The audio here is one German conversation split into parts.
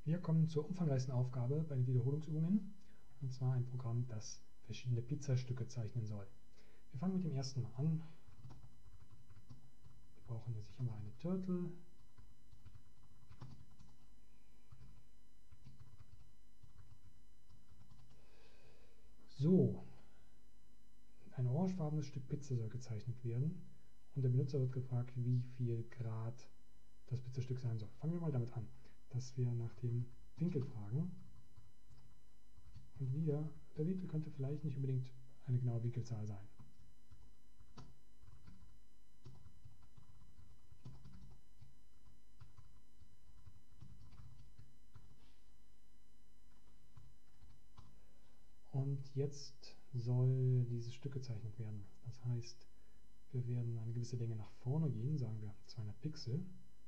Wir kommen zur umfangreichsten Aufgabe bei den Wiederholungsübungen, und zwar ein Programm, das verschiedene Pizzastücke zeichnen soll. Wir fangen mit dem ersten Mal an. Wir brauchen hier sicher mal eine Turtle. So, ein orangefarbenes Stück Pizza soll gezeichnet werden und der Benutzer wird gefragt, wie viel Grad das Pizzastück sein soll. Fangen wir mal damit an, dass wir nach dem Winkel fragen. Und wieder, der Winkel könnte vielleicht nicht unbedingt eine genaue Winkelzahl sein. Und jetzt soll dieses Stück gezeichnet werden. Das heißt, wir werden eine gewisse Länge nach vorne gehen, sagen wir 200 Pixel.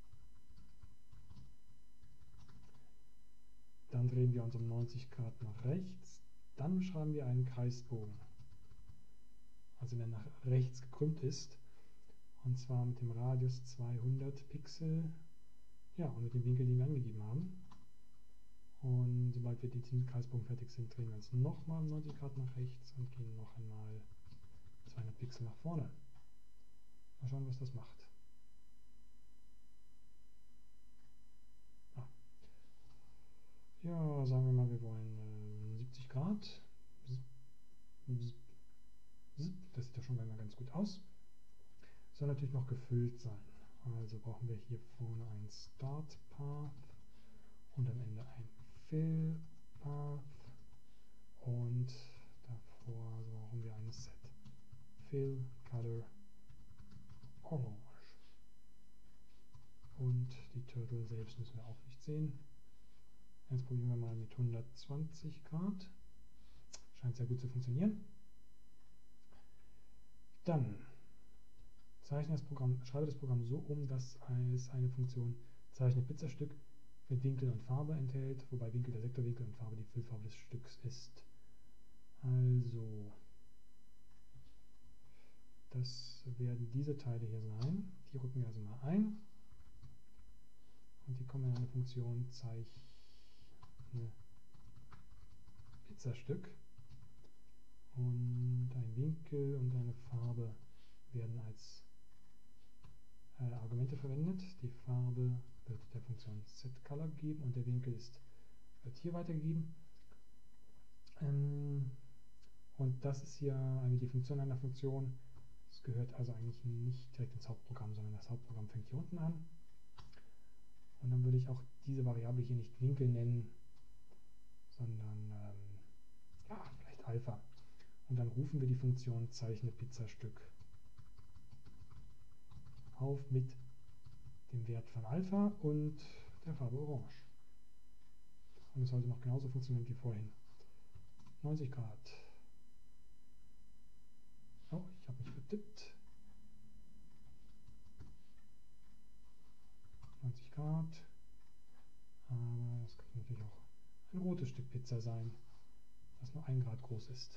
Dann drehen wir uns um 90 Grad nach rechts. Dann schreiben wir einen Kreisbogen, also der nach rechts gekrümmt ist. Und zwar mit dem Radius 200 Pixel, ja, und mit dem Winkel, den wir angegeben haben. Und sobald wir den Kreisbogen fertig sind, drehen wir uns nochmal um 90 Grad nach rechts und gehen noch einmal 200 Pixel nach vorne. Mal schauen, was das macht. Ja, sagen wir mal, wir wollen 70 Grad. Das sieht ja schon mal ganz gut aus. Soll natürlich noch gefüllt sein. Also brauchen wir hier vorne ein Start Path und am Ende ein Fill Path und davor brauchen wir ein Set. Fill Color Orange. Und die Turtle selbst müssen wir auch nicht sehen. Jetzt probieren wir mal mit 120 Grad. Scheint sehr gut zu funktionieren. Dann schreibe das Programm so um, dass es eine Funktion Zeichne Pizzastück mit Winkel und Farbe enthält, wobei Winkel der Sektorwinkel und Farbe die Füllfarbe des Stücks ist. Also, das werden diese Teile hier sein. Die rücken wir also mal ein. Und die kommen in eine Funktion Zeichne Pizzastück. Und ein Winkel und eine Farbe werden als Argumente verwendet. Die Farbe wird der Funktion setColor gegeben und der Winkel wird hier weitergegeben. Und das ist hier eine Definition einer Funktion. Das gehört also eigentlich nicht direkt ins Hauptprogramm, sondern das Hauptprogramm fängt hier unten an. Und dann würde ich auch diese Variable hier nicht Winkel nennen, sondern ja, vielleicht Alpha. Und dann rufen wir die Funktion Zeichne Pizzastück auf mit dem Wert von Alpha und der Farbe Orange. Und es sollte noch genauso funktionieren wie vorhin. 90 Grad. Oh, ich habe mich vertippt. 90 Grad. Aber das könnte natürlich auch ein rotes Stück Pizza sein, das nur 1 Grad groß ist.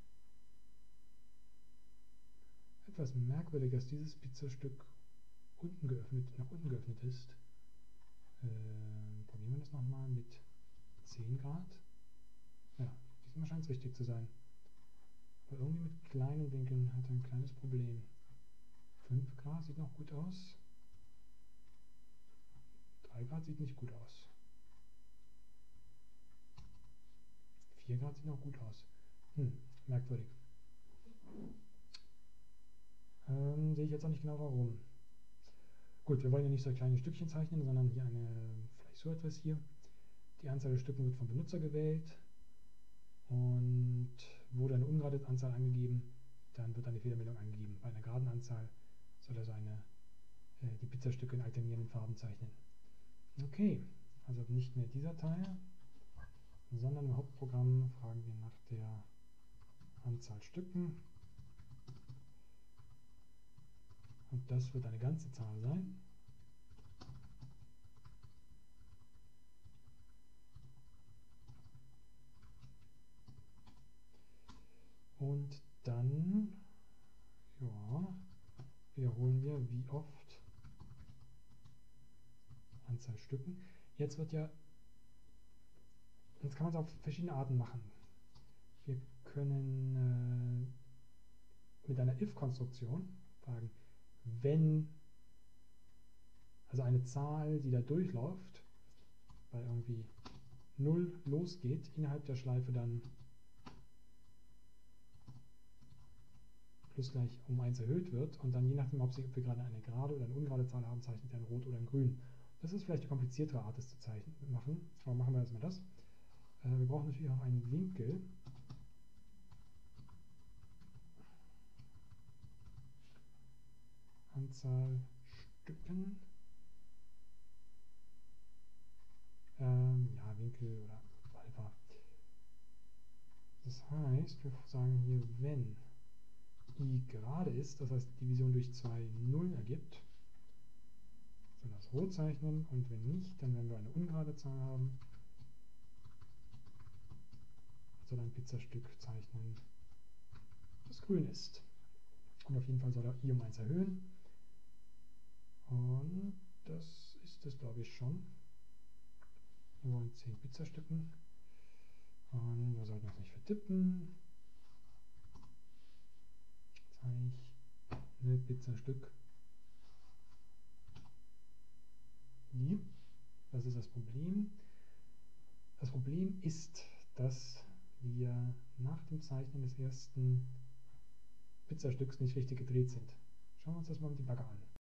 Etwas merkwürdig, dass dieses Pizzastück nach unten geöffnet ist. Probieren wir das nochmal mit 10 Grad. Ja, diesmal scheint es richtig zu sein. Aber irgendwie mit kleinen Winkeln hat er ein kleines Problem. 5 Grad sieht noch gut aus. 3 Grad sieht nicht gut aus. 4 Grad sieht noch gut aus. Merkwürdig. Sehe ich jetzt auch nicht genau warum. Gut, wir wollen ja nicht so kleine Stückchen zeichnen, sondern hier vielleicht so etwas hier. Die Anzahl der Stücken wird vom Benutzer gewählt und wurde eine ungerade Anzahl angegeben, dann wird eine Fehlermeldung angegeben. Bei einer geraden Anzahl soll er die Pizzastücke in alternierenden Farben zeichnen. Okay, also nicht mehr dieser Teil, sondern im Hauptprogramm fragen wir nach der Anzahl Stücken. Und das wird eine ganze Zahl sein. Und dann wiederholen wir wie oft Anzahl Stücken. Jetzt wird ja Jetzt kann man es auf verschiedene Arten machen. Wir können mit einer if-Konstruktion fragen, wenn, also eine Zahl, die da durchläuft, bei irgendwie 0 losgeht, innerhalb der Schleife dann plus gleich um 1 erhöht wird und dann je nachdem, ob wir gerade eine gerade oder eine ungerade Zahl haben, zeichnet er ein Rot oder ein Grün. Das ist vielleicht eine kompliziertere Art, das zu machen, aber machen wir erstmal das. Wir brauchen natürlich auch einen Winkel. Anzahl Stücken. Ja, Winkel oder Alpha. Das heißt, wir sagen hier, wenn i gerade ist, das heißt Division durch 2 Nullen ergibt, sollen das rot zeichnen und wenn nicht, dann werden wir eine ungerade Zahl haben, soll ein Pizzastück zeichnen, das grün ist. Und auf jeden Fall soll er i um 1 erhöhen. Und das ist es, glaube ich, schon. Wir wollen 10 Pizzastücken. Und wir sollten uns nicht vertippen. Zeichne Pizzastück i. Das ist das Problem. Das Problem ist, dass wir nach dem Zeichnen des ersten Pizzastücks nicht richtig gedreht sind. Schauen wir uns das mal mit dem Bagger an.